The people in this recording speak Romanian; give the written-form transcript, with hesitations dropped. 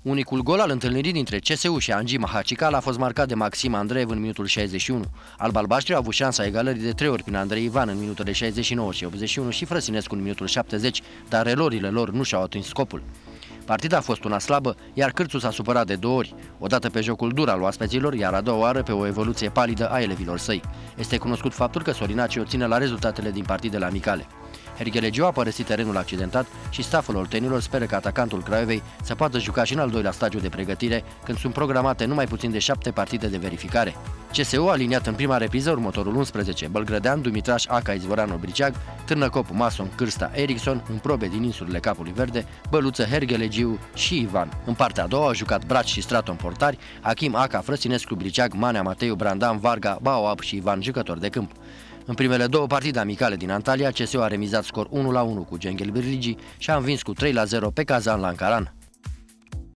Unicul gol al întâlnirii dintre CSU și Anji Mahacical a fost marcat de Maxim Andreev în minutul 61. Alb-albaștri au avut șansa egalării de 3 ori prin Andrei Ivan în minutele 69 și 81 și Frăsinescu în minutul 70, dar erorile lor nu și-au atins scopul. Partida a fost una slabă, iar Cârțu s-a supărat de 2 ori, odată pe jocul dur al oaspeților, iar a doua oară pe o evoluție palidă a elevilor săi. Este cunoscut faptul că Sorinaci o ține la rezultatele din partidele amicale. Herghelegiu a părăsit terenul accidentat și staful oltenilor speră că atacantul Craiovei să poată juca și în al doilea stagiu de pregătire, când sunt programate numai puțin de 7 partide de verificare. CSU a aliniat în prima repriză următorul 11: Bălgrădean, Dumitraș, Aca, Izvoranu, Briceag, Târnăcop, Mason, Cârsta, Erickson, un probe din insulele Capului Verde, Băluță, Herghelegiu și Ivan. În partea a doua au jucat Braci și Straton portari, Achim, Aca, Frăsinescu, Briceag, Manea, Mateiu, Brandan, Varga, Baoab și Ivan jucători de câmp. În primele 2 partide amicale din Antalya, CSU a remizat scor 1-1 cu Gengel Birligi și a învins cu 3-0 pe Kazan la Ankaran.